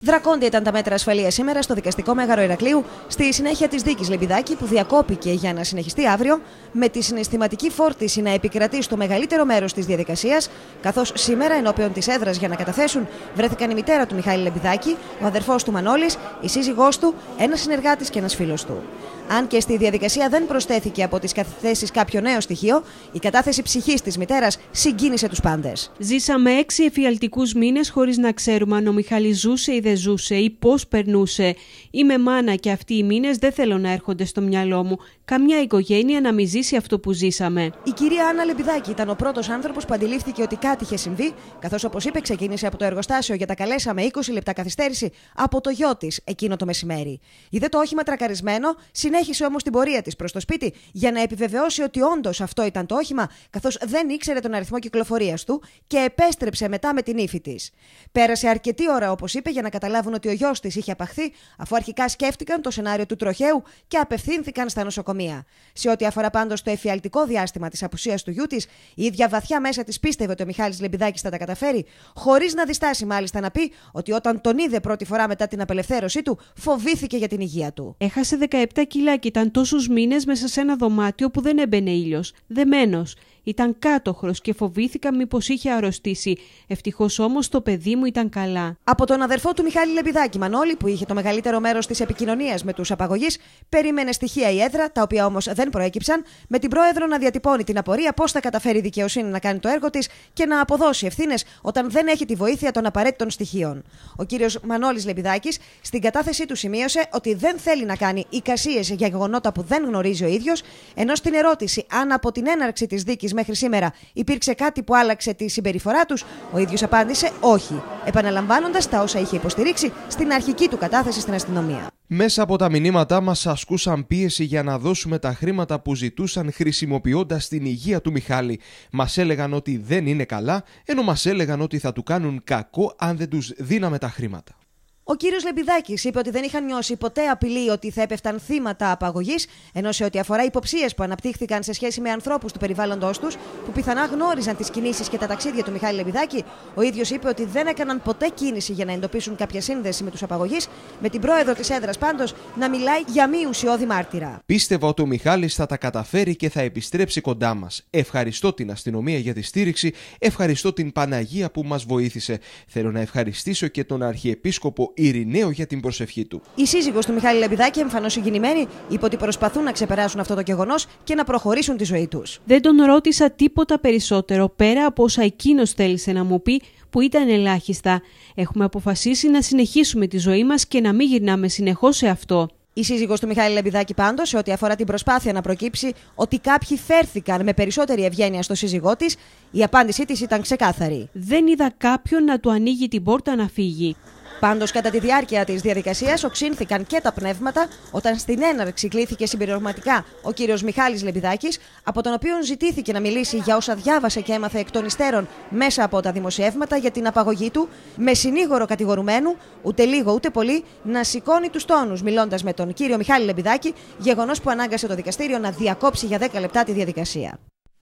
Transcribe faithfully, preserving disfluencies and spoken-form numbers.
Δρακόντια ήταν τα μέτρα ασφαλείας σήμερα στο δικαστικό μέγαρο Ηρακλείου, στη συνέχεια της δίκης Λεμπιδάκη, που διακόπηκε για να συνεχιστεί αύριο, με τη συναισθηματική φόρτιση να επικρατεί στο μεγαλύτερο μέρος της διαδικασίας, καθώς σήμερα ενώπιον της έδρας για να καταθέσουν βρέθηκαν η μητέρα του Μιχάλη Λεμπιδάκη, ο αδερφός του Μανώλης, η σύζυγός του, ένας συνεργάτης και ένας φίλος του. Αν και στη διαδικασία δεν προσθέθηκε από τις καταθέσεις κάποιο νέο στοιχείο, η κατάθεση ψυχής της μητέρας συγκίνησε τους πάντες. Ζήσαμε έξι εφιαλτικούς μήνες χωρίς να ξέρουμε αν ο Μιχάλης ζούσε ή δεν ζούσε ή πώς περνούσε. Είμαι μάνα και αυτοί οι μήνες δεν θέλω να έρχονται στο μυαλό μου. Καμιά οικογένεια να μην ζήσει αυτό που ζήσαμε. Η κυρία Άννα Λεμπιδάκη ήταν ο πρώτος άνθρωπος που αντιλήφθηκε ότι κάτι είχε συμβεί, καθώς, όπως είπε, ξεκίνησε από το εργοστάσιο για τα καλέσα με είκοσι λεπτά καθυστέρηση από το γιο της εκείνο το μεσημέρι. Είδε το όχημα τρακαρισμένο, συνέχισε όμως την πορεία της προς το σπίτι για να επιβεβαιώσει ότι όντως αυτό ήταν το όχημα, καθώς δεν ήξερε τον αριθμό κυκλοφορίας του, και επέστρεψε μετά με την ύφη της. Πέρασε αρκετή ώρα, όπως είπε, για να καταλάβουν ότι ο γιος της είχε απαχθεί, αφού αρχικά σκέφτηκαν το σενάριο του τροχαίου και απευθύνθηκαν στα νοσοκομεία. Σε ό,τι αφορά πάντως το εφιαλτικό διάστημα της απουσίας του γιού της, η ίδια βαθιά μέσα της πίστευε ότι ο Μιχάλης Λεμπιδάκης θα τα καταφέρει, χωρίς να διστάσει μάλιστα να πει ότι όταν τον είδε πρώτη φορά μετά την απελευθέρωσή του, φοβήθηκε για την υγεία του. Έχασε δεκαεπτά κιλά και ήταν τόσους μήνες μέσα σε ένα δωμάτιο που δεν έμπαινε ήλιος, δεμένος. Ήταν κάτωχρος και φοβήθηκα μήπως είχε αρρωστήσει. Ευτυχώς όμως το παιδί μου ήταν καλά. Από τον αδερφό του Μιχάλη Λεμπιδάκη, Μανώλη, που είχε το μεγαλύτερο μέρος της επικοινωνίας με τους απαγωγείς, περίμενε στοιχεία η έδρα, τα οποία όμως δεν προέκυψαν, με την πρόεδρο να διατυπώνει την απορία πώς θα καταφέρει η δικαιοσύνη να κάνει το έργο της και να αποδώσει ευθύνες όταν δεν έχει τη βοήθεια των απαραίτητων στοιχείων. Ο κύριος Μανώλης Λεμπιδάκης στην κατάθεσή του σημείωσε ότι δεν θέλει να κάνει εικασίες για γεγονότα που δεν γνωρίζει ο ίδιος, ενώ στην ερώτηση αν από την έναρξη της δίκης μέχρι σήμερα υπήρξε κάτι που άλλαξε τη συμπεριφορά τους, ο ίδιος απάντησε όχι, επαναλαμβάνοντας τα όσα είχε υποστηρίξει στην αρχική του κατάθεση στην αστυνομία. Μέσα από τα μηνύματά μας ασκούσαν πίεση για να δώσουμε τα χρήματα που ζητούσαν, χρησιμοποιώντας την υγεία του Μιχάλη. Μας έλεγαν ότι δεν είναι καλά, ενώ μας έλεγαν ότι θα του κάνουν κακό αν δεν τους δίναμε τα χρήματα. Ο κύριος Λεμπιδάκης είπε ότι δεν είχαν νιώσει ποτέ απειλή ότι θα έπεφταν θύματα απαγωγής, ενώ σε ό,τι αφορά υποψίες που αναπτύχθηκαν σε σχέση με ανθρώπους του περιβάλλοντος τους, που πιθανά γνώριζαν τις κινήσεις και τα ταξίδια του Μιχάλη Λεμπιδάκη, ο ίδιος είπε ότι δεν έκαναν ποτέ κίνηση για να εντοπίσουν κάποια σύνδεση με τους απαγωγείς, με την πρόεδρο της έδρας πάντως να μιλάει για μη ουσιώδη μάρτυρα. Πίστευα ότι ο Μιχάλης θα τα καταφέρει και θα επιστρέψει κοντά μας. Ευχαριστώ την αστυνομία για τη στήριξη, ευχαριστώ την Παναγία που μας βοήθησε. Θέλω να ευχαριστήσω και τον Αρχιεπίσκοπο Ειρηναίο για την προσευχή του. Η σύζυγος του Μιχάλη Λεμπιδάκη, εμφανώς συγκινημένη, είπε ότι προσπαθούν να ξεπεράσουν αυτό το γεγονός και να προχωρήσουν τη ζωή τους. Δεν τον ρώτησα τίποτα περισσότερο πέρα από όσα εκείνος θέλησε να μου πει, που ήταν ελάχιστα. Έχουμε αποφασίσει να συνεχίσουμε τη ζωή μας και να μην γυρνάμε συνεχώς σε αυτό. Η σύζυγος του Μιχάλη Λεμπιδάκη πάντως, σε ό,τι αφορά την προσπάθεια να προκύψει ότι κάποιοι φέρθηκαν με περισσότερη ευγένεια στο σύζυγό της, η απάντησή της ήταν ξεκάθαρη. Δεν είδα κάποιον να του ανοίγει την πόρτα να φύγει. Πάντως, κατά τη διάρκεια της διαδικασίας, οξύνθηκαν και τα πνεύματα όταν στην έναρξη κλήθηκε συμπληρωματικά ο κύριος Μιχάλης Λεμπιδάκης, από τον οποίο ζητήθηκε να μιλήσει για όσα διάβασε και έμαθε εκ των υστέρων μέσα από τα δημοσιεύματα για την απαγωγή του, με συνήγορο κατηγορουμένου, ούτε λίγο ούτε πολύ, να σηκώνει τους τόνους μιλώντας με τον κύριο Μιχάλη Λεμπιδάκη, γεγονός που ανάγκασε το δικαστήριο να διακόψει για δέκα λεπτά τη διαδικασία.